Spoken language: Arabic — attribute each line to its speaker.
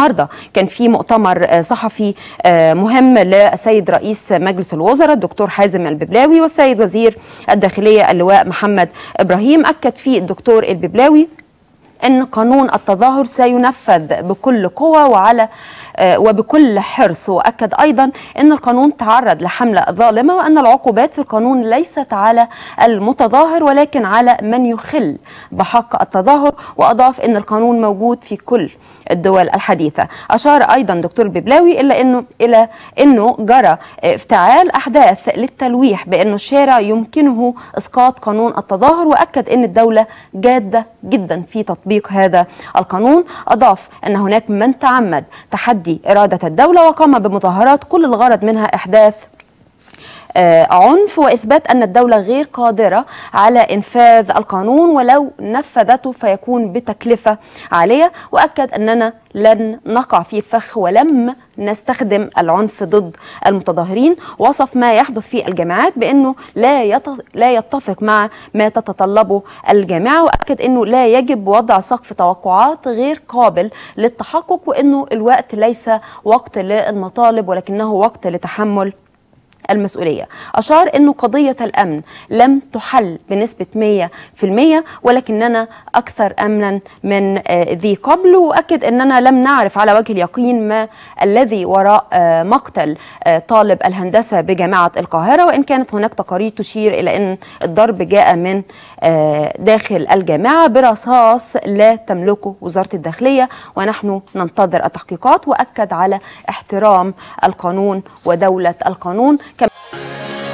Speaker 1: النهارده كان في مؤتمر صحفي مهم للسيد رئيس مجلس الوزراء الدكتور حازم الببلاوي والسيد وزير الداخلية اللواء محمد إبراهيم. أكد فيه الدكتور الببلاوي أن قانون التظاهر سينفذ بكل قوة وبكل حرص، وأكد أيضا أن القانون تعرض لحملة ظالمة وأن العقوبات في القانون ليست على المتظاهر ولكن على من يخل بحق التظاهر، وأضاف أن القانون موجود في كل الدول الحديثة. أشار أيضا دكتور الببلاوي إلى أنه جرى افتعال أحداث للتلويح بأن الشارع يمكنه إسقاط قانون التظاهر، وأكد أن الدولة جادة جدا في تطبيق هذا القانون. أضاف أن هناك من تعمد تحدي إرادة الدولة وقام بمظاهرات كل الغرض منها إحداث عنف وإثبات أن الدولة غير قادرة على إنفاذ القانون، ولو نفذته فيكون بتكلفة عالية. وأكد أننا لن نقع في الفخ ولم نستخدم العنف ضد المتظاهرين. وصف ما يحدث في الجامعات بأنه لا يتفق مع ما تتطلبه الجامعة، وأكد أنه لا يجب وضع سقف توقعات غير قابل للتحقق، وأنه الوقت ليس وقت للمطالب ولكنه وقت لتحمل المسؤولية. أشار أنه قضية الأمن لم تحل بنسبة 100% ولكننا أكثر أمنا من ذي قبل، وأكد أننا لم نعرف على وجه اليقين ما الذي وراء مقتل طالب الهندسة بجامعة القاهرة، وإن كانت هناك تقارير تشير إلى أن الضرب جاء من داخل الجامعة برصاص لا تملكه وزارة الداخلية، ونحن ننتظر التحقيقات. وأكد على احترام القانون ودولة القانون.